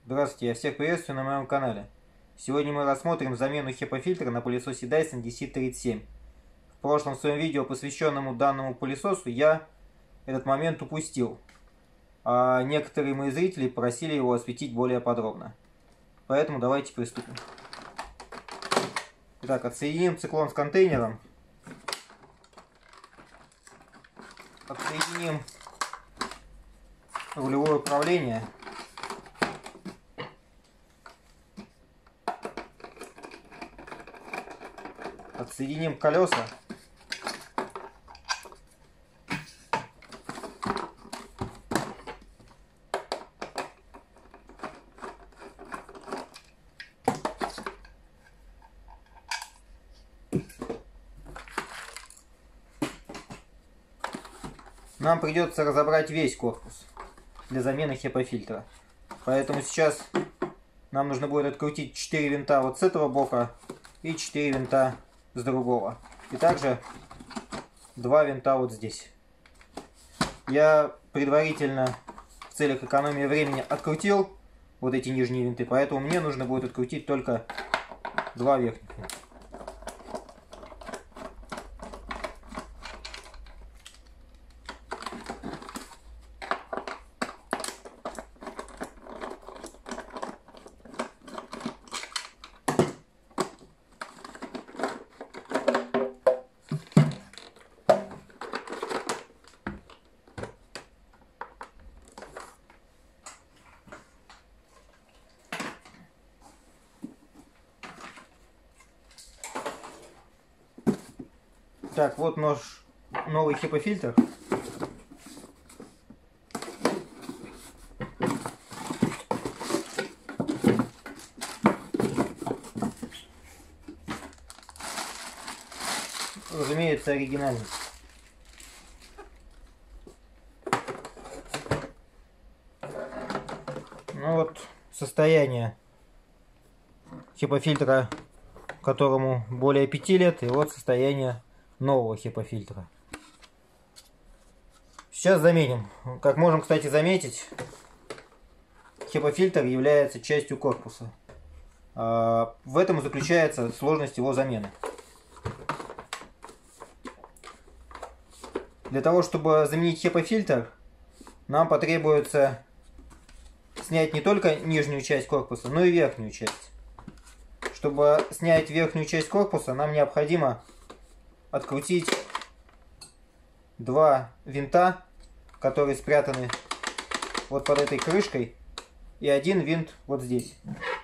Здравствуйте, я всех приветствую на моем канале. Сегодня мы рассмотрим замену HEPA-фильтра на пылесосе Dyson DC-37. В прошлом своем видео, посвященному данному пылесосу, я этот момент упустил, а некоторые мои зрители просили его осветить более подробно. Поэтому давайте приступим. Итак, отсоединим циклон с контейнером. Отсоединим рулевое управление. Отсоединим колеса. Нам придется разобрать весь корпус для замены HEPA-фильтра. Поэтому сейчас нам нужно будет открутить 4 винта вот с этого бока и 4 винта с другого. И также 2 винта вот здесь. Я предварительно в целях экономии времени открутил вот эти нижние винты, поэтому мне нужно будет открутить только 2 верхних винта. Так, вот наш новый HEPA-фильтр. Разумеется, оригинальный. Ну вот состояние HEPA-фильтра, которому более 5 лет, и вот состояние нового HEPA-фильтра. Сейчас заменим. Как можем, кстати, заметить, HEPA-фильтр является частью корпуса. В этом и заключается сложность его замены. Для того, чтобы заменить HEPA-фильтр, нам потребуется снять не только нижнюю часть корпуса, но и верхнюю часть. Чтобы снять верхнюю часть корпуса, нам необходимо открутить 2 винта, которые спрятаны вот под этой крышкой, и 1 винт вот здесь.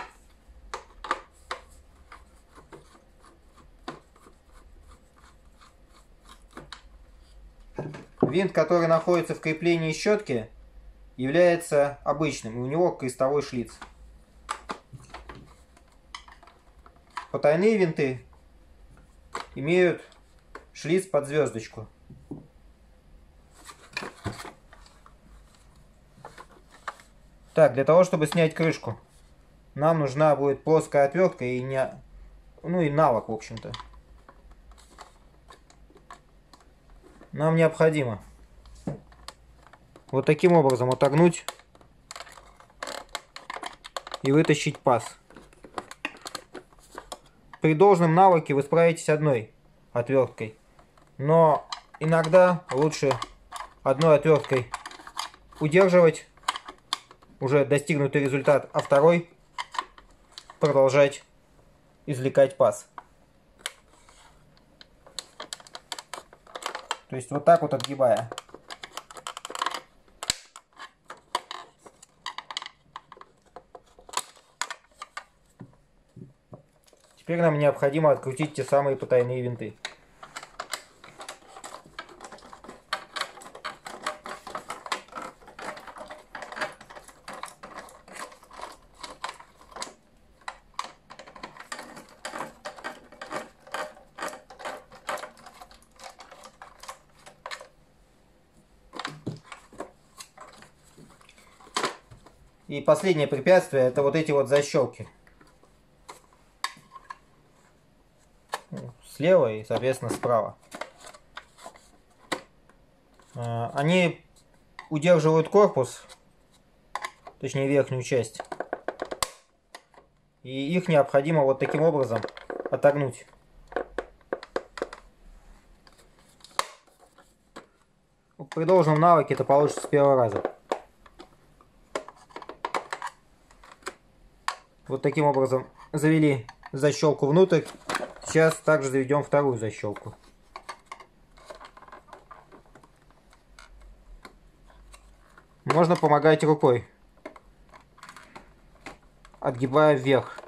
Винт, который находится в креплении щетки, является обычным, и у него крестовой шлиц. Потайные винты имеют шлиц под звездочку. Так, для того, чтобы снять крышку, нам нужна будет плоская отвертка и навок, в общем-то. Нам необходимо вот таким образом отогнуть и вытащить паз. При должном навыке вы справитесь одной отверткой, но иногда лучше одной отверткой удерживать уже достигнутый результат, а второй продолжать извлекать паз. То есть вот так вот отгибая. Теперь нам необходимо открутить те самые потайные винты. И последнее препятствие — это вот эти вот защелки. Слева и, соответственно, справа. Они удерживают корпус, точнее верхнюю часть, И их необходимо вот таким образом отогнуть. При должном навыке это получится с первого раза. Вот таким образом завели защелку внутрь. Сейчас также заведем вторую защелку. Можно помогать рукой, отгибая вверх.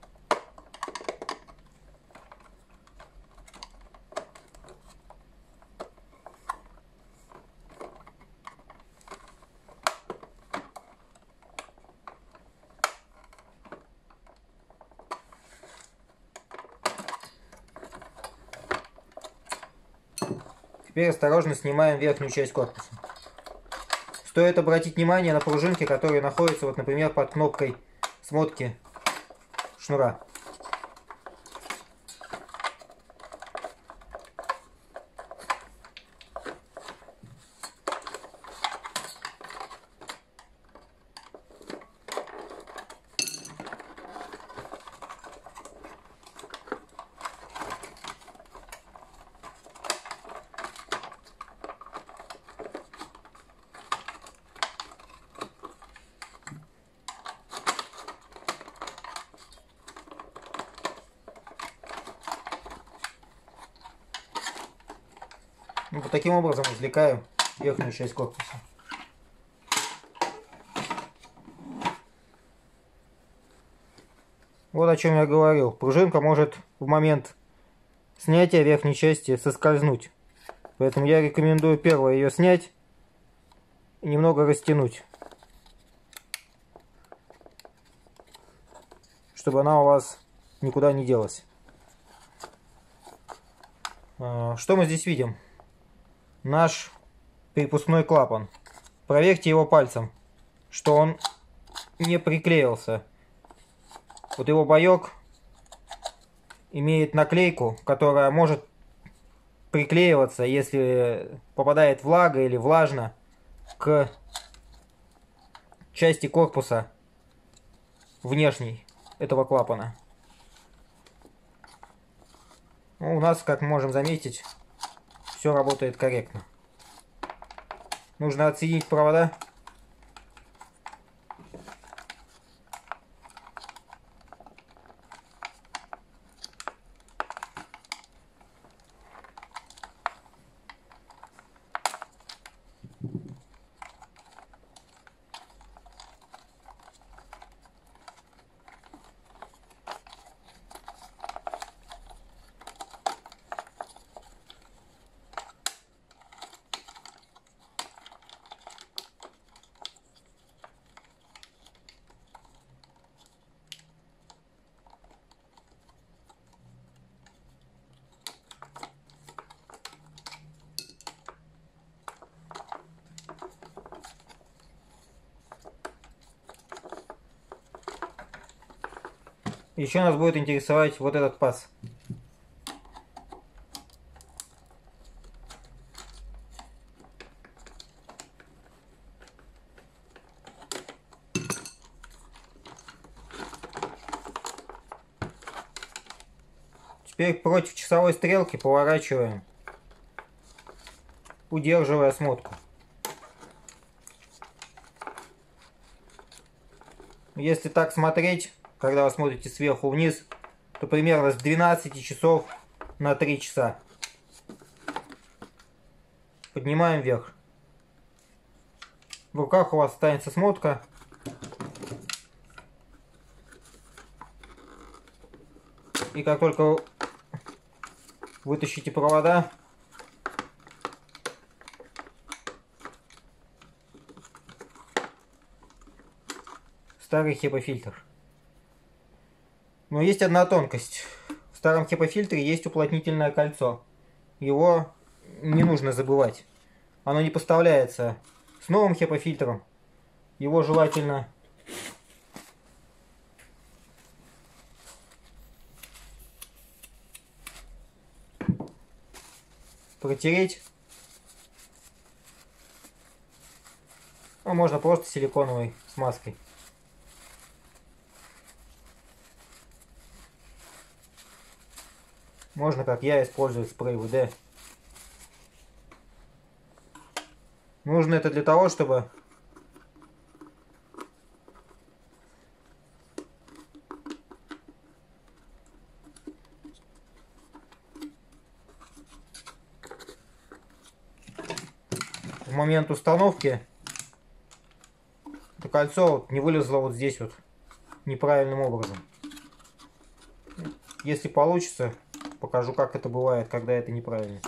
Теперь осторожно снимаем верхнюю часть корпуса. Стоит обратить внимание на пружинки, которые находятся, вот, например, под кнопкой смотки шнура. Вот таким образом извлекаем верхнюю часть корпуса. Вот о чем я говорил. Пружинка может в момент снятия верхней части соскользнуть. Поэтому я рекомендую первое ее снять и немного растянуть, чтобы она у вас никуда не делась. Что мы здесь видим? Наш перепускной клапан. Проверьте его пальцем, что он не приклеился. Вот его боек имеет наклейку, которая может приклеиваться, если попадает влага или влажно к части корпуса внешней этого клапана. Ну, у нас, как мы можем заметить, все работает корректно. Нужно отсоединить провода. Еще нас будет интересовать вот этот паз. Теперь против часовой стрелки поворачиваем, удерживая смотку. Если так смотреть, когда вы смотрите сверху вниз, то примерно с 12 часов на 3 часа. Поднимаем вверх. В руках у вас останется смотка. И как только вытащите провода, старый HEPA-фильтр. Но есть одна тонкость. В старом HEPA-фильтре есть уплотнительное кольцо. Его не нужно забывать. Оно не поставляется с новым HEPA-фильтром. Его желательно протереть. А можно просто силиконовой смазкой. Можно, как я, использовать спрей ВД. Нужно это для того, чтобы в момент установки это кольцо вот не вылезло вот здесь вот неправильным образом. Если получится, покажу, как это бывает, когда это неправильно.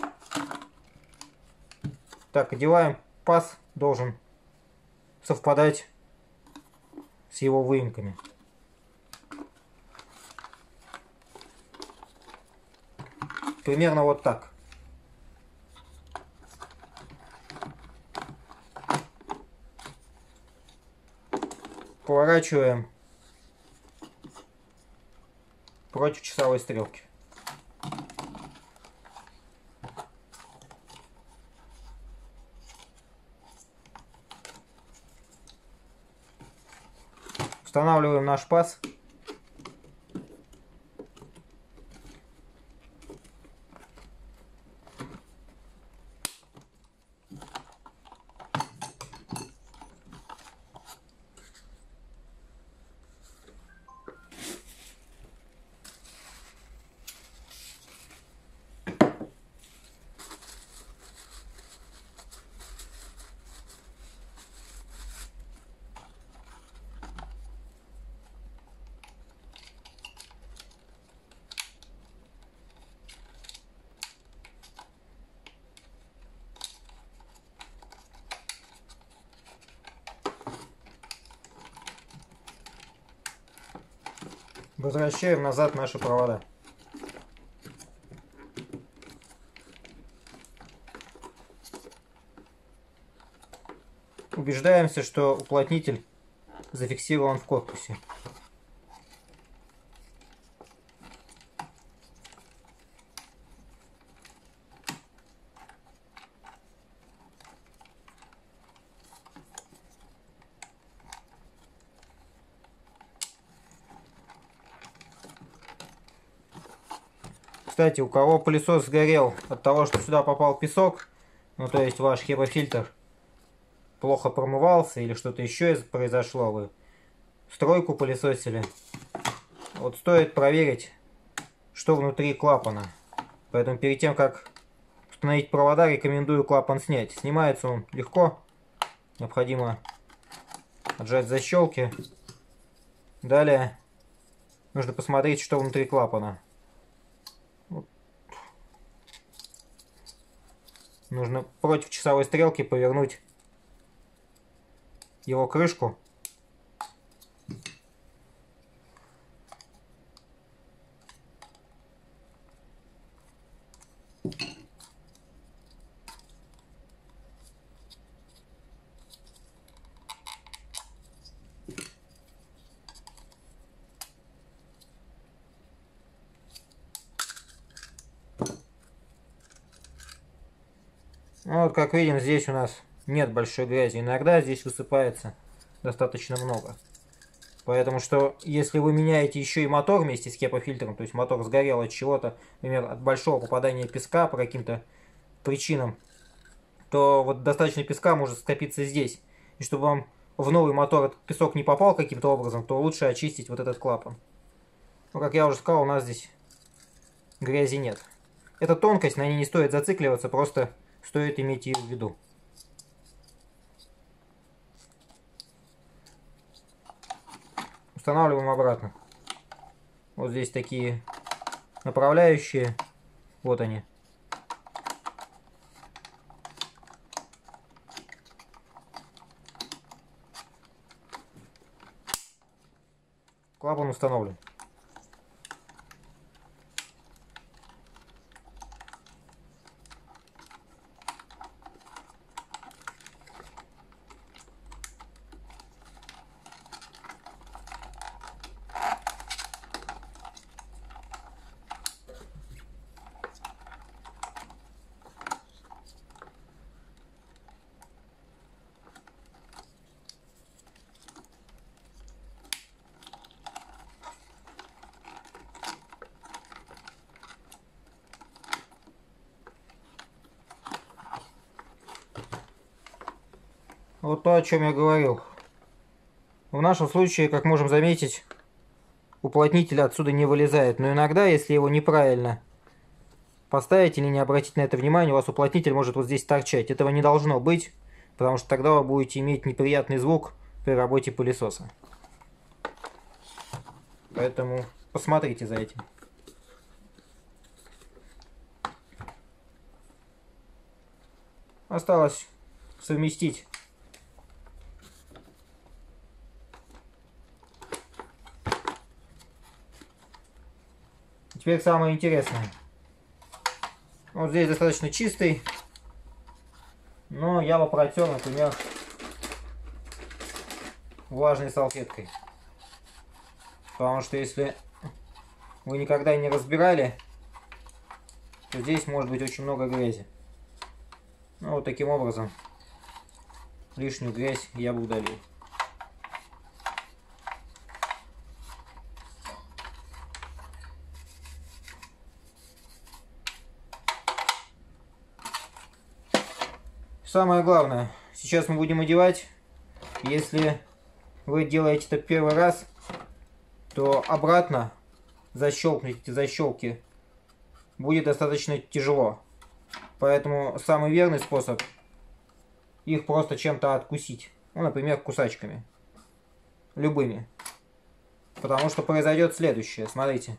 Так, одеваем паз, должен совпадать с его выемками. Примерно вот так. Поворачиваем против часовой стрелки. Устанавливаем наш паз. Возвращаем назад наши провода. Убеждаемся, что уплотнитель зафиксирован в корпусе. Кстати, у кого пылесос сгорел от того, что сюда попал песок, ну то есть ваш HEPA-фильтр плохо промывался или что-то еще произошло, вы стройку пылесосили, вот стоит проверить, что внутри клапана. Поэтому перед тем, как установить провода, рекомендую клапан снять. Снимается он легко, необходимо отжать защелки. Далее нужно посмотреть, что внутри клапана. Нужно против часовой стрелки повернуть его крышку. Ну, вот как видим, здесь у нас нет большой грязи. Иногда здесь высыпается достаточно много. Поэтому что, если вы меняете еще и мотор вместе с HEPA-фильтром, то есть мотор сгорел от чего-то, например, от большого попадания песка по каким-то причинам, то вот достаточно песка может скопиться здесь. И чтобы вам в новый мотор этот песок не попал каким-то образом, то лучше очистить вот этот клапан. Ну, как я уже сказал, у нас здесь грязи нет. Это тонкость, на ней не стоит зацикливаться, просто стоит иметь ее в виду. Устанавливаем обратно. Вот здесь такие направляющие. Вот они. Клапан установлен. Вот то, о чем я говорил. В нашем случае, как можем заметить, уплотнитель отсюда не вылезает. Но иногда, если его неправильно поставить или не обратить на это внимание, у вас уплотнитель может вот здесь торчать. Этого не должно быть, потому что тогда вы будете иметь неприятный звук при работе пылесоса. Поэтому посмотрите за этим. Осталось совместить теперь самое интересное. Вот здесь достаточно чистый, но я бы протер, например, влажной салфеткой. Потому что если вы никогда не разбирали, то здесь может быть очень много грязи. Ну, вот таким образом лишнюю грязь я бы удалил. Самое главное, сейчас мы будем одевать. Если вы делаете это первый раз, то обратно защелкнуть эти защелки будет достаточно тяжело. Поэтому самый верный способ их просто чем-то откусить. Ну, например, кусачками. Любыми. Потому что произойдет следующее. Смотрите.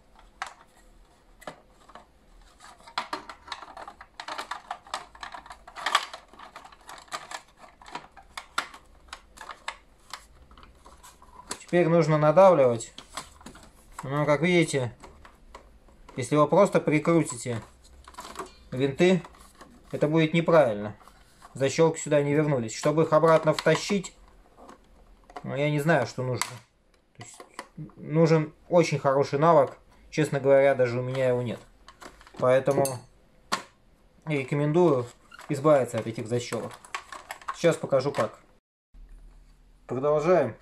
Теперь нужно надавливать. Но, как видите, если вы просто прикрутите винты, это будет неправильно. Защелки сюда не вернулись. Чтобы их обратно втащить, ну, я не знаю, что нужно. То есть, нужен очень хороший навык. Честно говоря, даже у меня его нет. Поэтому рекомендую избавиться от этих защелок. Сейчас покажу как. Продолжаем.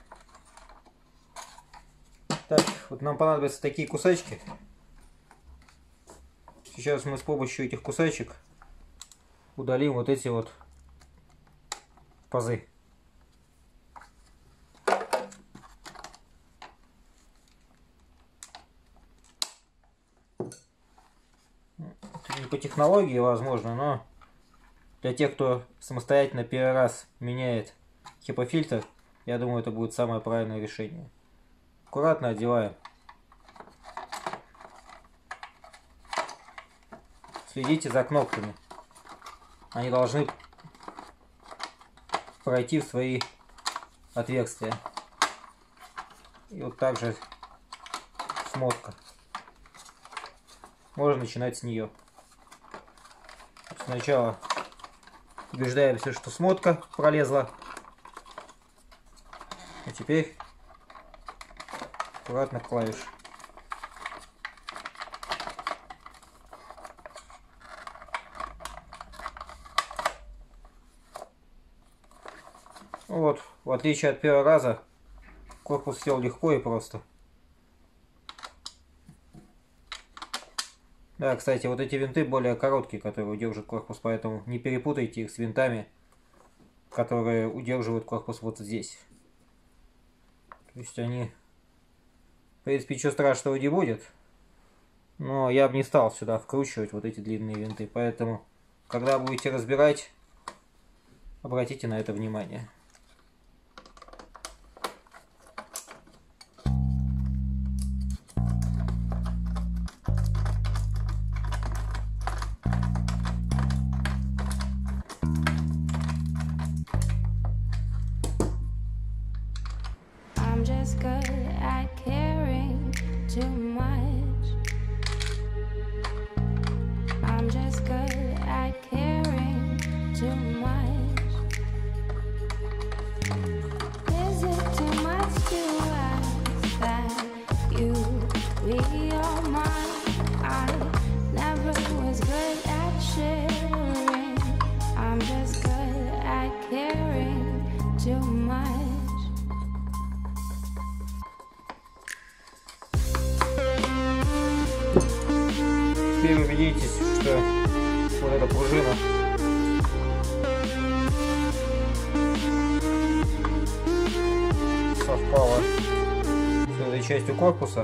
Так, вот нам понадобятся такие кусачки. Сейчас мы с помощью этих кусачек удалим вот эти вот пазы. Это не по технологии возможно, но для тех, кто самостоятельно первый раз меняет HEPA-фильтр, я думаю, это будет самое правильное решение. Аккуратно одеваем. Следите за кнопками. Они должны пройти в свои отверстия. И вот так же смотка. Можно начинать с нее. Сначала убеждаемся, что смотка пролезла. А теперь аккуратно клавиш. Вот, в отличие от первого раза, корпус сел легко и просто. Да, кстати, вот эти винты более короткие, которые удерживают корпус, поэтому не перепутайте их с винтами, которые удерживают корпус вот здесь. То есть они, в принципе, ничего страшного не будет, но я бы не стал сюда вкручивать вот эти длинные винты, поэтому, когда будете разбирать, обратите на это внимание. I'm just good at caring too much. I'm just good at caring too much. Is it too much to ask that you be all mine? I never was good at sharing. I'm just good at caring too much. Теперь убедитесь, что вот эта пружина этой частью корпуса.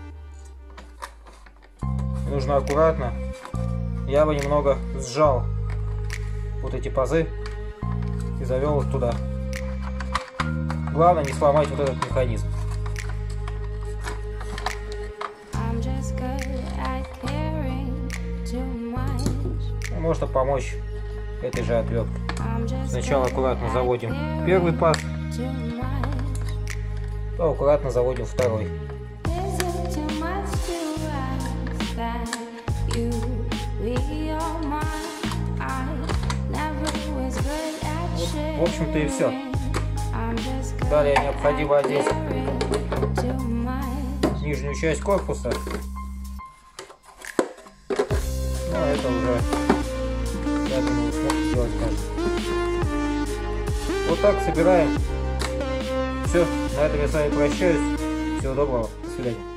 Нужно аккуратно. Я бы немного сжал вот эти пазы и завел их туда. Главное не сломать вот этот механизм. Можно помочь этой же отверткой. Сначала аккуратно заводим первый паз, то аккуратно заводим второй. В общем-то и все. Далее необходимо одеть нижнюю часть корпуса. Ну, это уже, я думаю, сможет сделать каждый. Вот так собираем. Все, на этом я с вами прощаюсь. Всего доброго, до свидания.